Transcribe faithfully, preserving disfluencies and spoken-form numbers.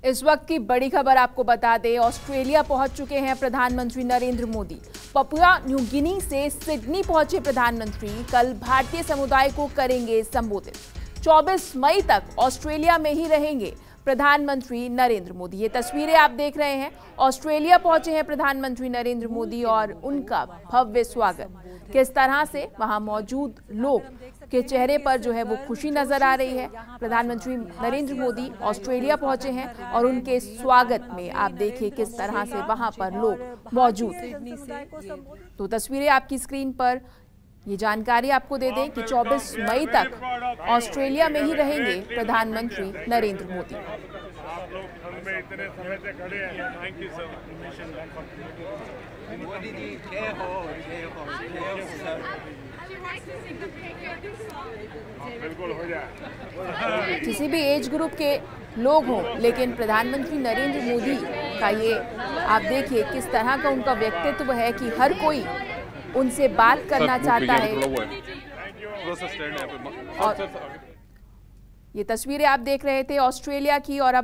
इस वक्त की बड़ी खबर आपको बता दें, ऑस्ट्रेलिया पहुंच चुके हैं प्रधानमंत्री Narendra Modi. Papua New Guinea से सिडनी पहुंचे प्रधानमंत्री कल भारतीय समुदाय को करेंगे संबोधित। चौबीस मई तक ऑस्ट्रेलिया में ही रहेंगे प्रधानमंत्री नरेंद्र मोदी। ये तस्वीरें आप देख रहे हैं, ऑस्ट्रेलिया पहुंचे हैं प्रधानमंत्री नरेंद्र मोदी और उनका भव्य स्वागत। किस तरह से वहां मौजूद लोग के चेहरे पर जो है वो खुशी नजर आ रही है। प्रधानमंत्री नरेंद्र मोदी ऑस्ट्रेलिया पहुंचे हैं और उनके स्वागत में आप देखिए किस तरह से वहां पर लोग मौजूद हैं। तो तस्वीरें आपकी स्क्रीन पर, ये जानकारी आपको दे दें कि चौबीस मई तक ऑस्ट्रेलिया में ही रहेंगे प्रधानमंत्री नरेंद्र मोदी। आप लोग ठंड में इतने समय से खड़े हैं, thank you sir. Modi ji जय हो, जय हो, जय हो सर। बिल्कुल हो जाए। किसी भी एज ग्रुप के लोग हों, लेकिन प्रधानमंत्री नरेंद्र मोदी का ये आप देखिए किस तरह का उनका व्यक्तित्व है कि हर कोई उनसे बात करना चाहता है। और ये तस्वीरें आप देख रहे थे ऑस्ट्रेलिया की, और अब